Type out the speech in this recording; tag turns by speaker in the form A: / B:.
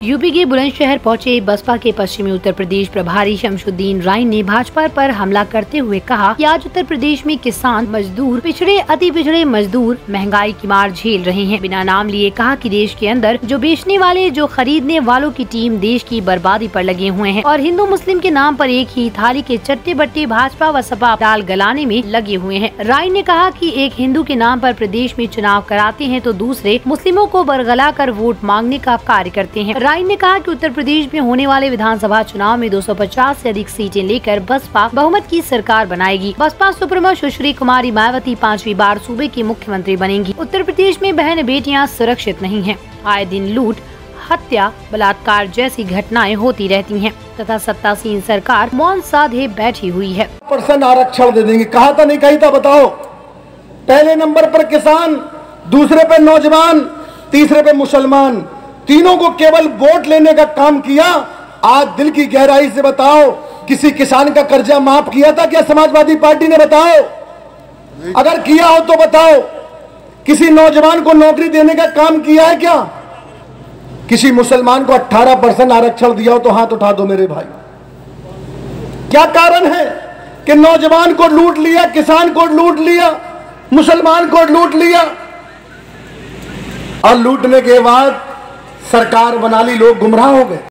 A: UP के बुलंदशहर पहुंचे बसपा के पश्चिमी उत्तर प्रदेश प्रभारी शमशुद्दीन राय ने भाजपा पर हमला करते हुए कहा कि आज उत्तर प्रदेश में किसान, मजदूर, पिछड़े, अति पिछड़े मजदूर महंगाई की मार झेल रहे हैं। बिना नाम लिए कहा कि देश के अंदर जो बेचने वाले, जो खरीदने वालों की टीम देश की बर्बादी पर लगे हुए हैं और हिंदू मुस्लिम के नाम पर एक ही थाली के चट्टे बट्टे भाजपा व सपा दाल गलाने में लगे हुए हैं। राय ने कहा कि एक हिंदू के नाम पर प्रदेश में चुनाव कराते हैं तो दूसरे मुस्लिमों को बरगला कर वोट मांगने का कार्य करते हैं। राय ने कहा कि उत्तर प्रदेश में होने वाले विधानसभा चुनाव में 250 से अधिक सीटें लेकर बसपा बहुमत की सरकार बनाएगी। बसपा सुप्रीमो सुश्री कुमारी मायावती 5वीं बार सूबे की मुख्यमंत्री बनेंगी। उत्तर प्रदेश में बहन बेटियां सुरक्षित नहीं हैं। आए दिन लूट, हत्या, बलात्कार जैसी घटनाएं होती रहती हैं तथा सत्तासीन सरकार मौन साधे बैठी हुई है।
B: % आरक्षण दे देंगे, कहा था नहीं कही था बताओ। पहले नंबर पर किसान, दूसरे पे नौजवान, तीसरे पे मुसलमान, तीनों को केवल वोट लेने का काम किया। आज दिल की गहराई से बताओ, किसी किसान का कर्जा माफ किया था क्या समाजवादी पार्टी ने? बताओ, अगर किया हो तो बताओ। किसी नौजवान को नौकरी देने का काम किया है क्या? किसी मुसलमान को 18% आरक्षण दिया हो तो हाथ उठा दो मेरे भाई। क्या कारण है कि नौजवान को लूट लिया, किसान को लूट लिया, मुसलमान को लूट लिया और लूटने के बाद सरकार बना ली, लोग गुमराह हो गए।